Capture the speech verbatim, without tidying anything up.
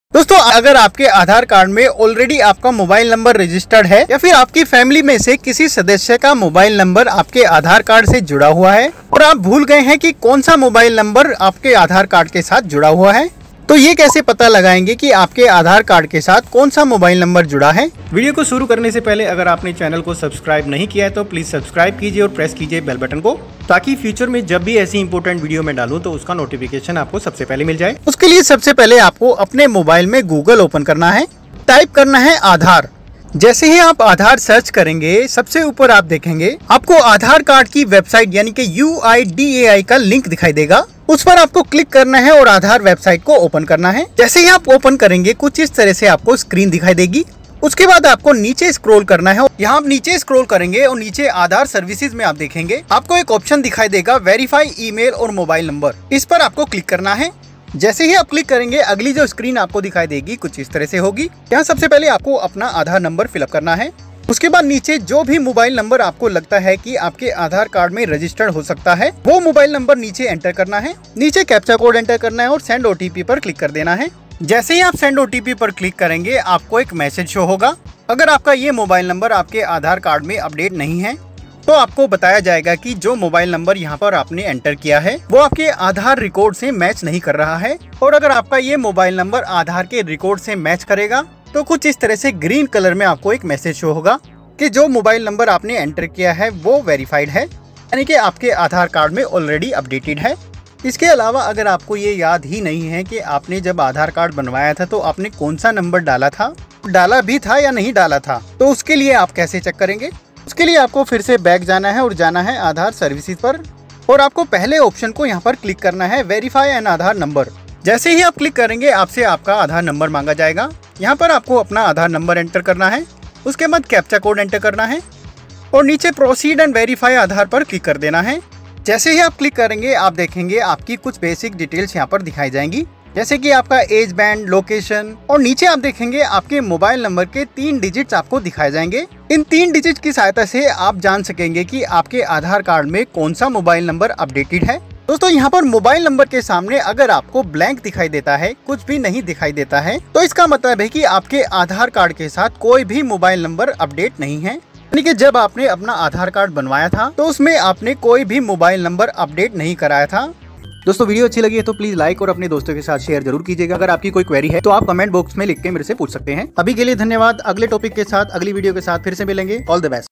दोस्तों, अगर आपके आधार कार्ड में ऑलरेडी आपका मोबाइल नंबर रजिस्टर्ड है या फिर आपकी फैमिली में से किसी सदस्य का मोबाइल नंबर आपके आधार कार्ड से जुड़ा हुआ है और आप भूल गए हैं कि कौन सा मोबाइल नंबर आपके आधार कार्ड के साथ जुड़ा हुआ है, तो ये कैसे पता लगाएंगे कि आपके आधार कार्ड के साथ कौन सा मोबाइल नंबर जुड़ा है। वीडियो को शुरू करने से पहले अगर आपने चैनल को सब्सक्राइब नहीं किया है तो प्लीज सब्सक्राइब कीजिए और प्रेस कीजिए बेल बटन को, ताकि फ्यूचर में जब भी ऐसी इंपॉर्टेंट वीडियो में डालूं तो उसका नोटिफिकेशन आपको सबसे पहले मिल जाए। उसके लिए सबसे पहले आपको अपने मोबाइल में गूगल ओपन करना है, टाइप करना है आधार। जैसे ही आप आधार सर्च करेंगे सबसे ऊपर आप देखेंगे आपको आधार कार्ड की वेबसाइट यानी कि यू आई डी ए आई का लिंक दिखाई देगा। उस पर आपको क्लिक करना है और आधार वेबसाइट को ओपन करना है। जैसे ही आप ओपन करेंगे कुछ इस तरह से आपको स्क्रीन दिखाई देगी। उसके बाद आपको नीचे स्क्रॉल करना है। यहाँ आप नीचे स्क्रॉल करेंगे और नीचे आधार सर्विसेज में आप देखेंगे आपको एक ऑप्शन दिखाई देगा वेरीफाई ईमेल और मोबाइल नंबर। इस पर आपको क्लिक करना है। जैसे ही आप क्लिक करेंगे अगली जो स्क्रीन आपको दिखाई देगी कुछ इस तरह से होगी। यहाँ सबसे पहले आपको अपना आधार नंबर फिलअप करना है। उसके बाद नीचे जो भी मोबाइल नंबर आपको लगता है कि आपके आधार कार्ड में रजिस्टर्ड हो सकता है वो मोबाइल नंबर नीचे एंटर करना है। नीचे कैप्चा कोड एंटर करना है और सेंड ओटीपी पर क्लिक कर देना है। जैसे ही आप सेंड ओटीपी पर क्लिक करेंगे आपको एक मैसेज शो होगा। अगर आपका ये मोबाइल नंबर आपके आधार कार्ड में अपडेट नहीं है तो आपको बताया जाएगा कि जो मोबाइल नंबर यहाँ पर आपने एंटर किया है वो आपके आधार रिकॉर्ड से मैच नहीं कर रहा है। और अगर आपका ये मोबाइल नंबर आधार के रिकॉर्ड से मैच करेगा तो कुछ इस तरह से ग्रीन कलर में आपको एक मैसेज शो होगा कि जो मोबाइल नंबर आपने एंटर किया है वो वेरीफाइड है, यानी कि आपके आधार कार्ड में ऑलरेडी अपडेटेड है। इसके अलावा अगर आपको ये याद ही नहीं है कि आपने जब आधार कार्ड बनवाया था तो आपने कौन सा नंबर डाला था, डाला भी था या नहीं डाला था, तो उसके लिए आप कैसे चेक करेंगे। उसके लिए आपको फिर से बैक जाना है और जाना है आधार सर्विसेज पर और आपको पहले ऑप्शन को यहाँ पर क्लिक करना है वेरीफाई एन आधार नंबर। जैसे ही आप क्लिक करेंगे आपसे आपका आधार नंबर मांगा जाएगा। यहाँ पर आपको अपना आधार नंबर एंटर करना है। उसके बाद कैप्चा कोड एंटर करना है और नीचे प्रोसीड एंड वेरीफाई आधार पर क्लिक कर देना है। जैसे ही आप क्लिक करेंगे आप देखेंगे आपकी कुछ बेसिक डिटेल्स यहाँ पर दिखाई जाएंगी, जैसे कि आपका एज बैंड, लोकेशन और नीचे आप देखेंगे आपके मोबाइल नंबर के तीन डिजिट्स आपको दिखाए जाएंगे। इन तीन डिजिट की सहायता से आप जान सकेंगे कि आपके आधार कार्ड में कौन सा मोबाइल नंबर अपडेटेड है। दोस्तों, यहाँ पर मोबाइल नंबर के सामने अगर आपको ब्लैंक दिखाई देता है, कुछ भी नहीं दिखाई देता है, तो इसका मतलब है कि आपके आधार कार्ड के साथ कोई भी मोबाइल नंबर अपडेट नहीं है। यानी कि जब आपने अपना आधार कार्ड बनवाया था तो उसमें आपने कोई भी मोबाइल नंबर अपडेट नहीं कराया था। दोस्तों, वीडियो अच्छी लगी है तो प्लीज लाइक और अपने दोस्तों के साथ शेयर जरूर कीजिएगा। अगर आपकी कोई क्वेरी है तो आप कमेंट बॉक्स में लिख के मेरे से पूछ सकते हैं। अभी के लिए धन्यवाद। अगले टॉपिक के साथ, अगली वीडियो के साथ फिर से मिलेंगे। All the best.